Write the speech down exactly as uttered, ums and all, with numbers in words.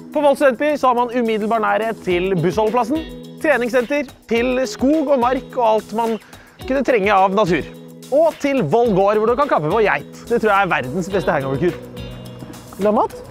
På Vold studentby så har man umiddelbar nærhet til bussholdeplassen, treningssenter, til skog og mark og alt man kunne trenge av natur. Og til Vold gård, hvor du kan kappe på geit. Det tror jeg er verdens beste hangover-kur. Vil du ha mat?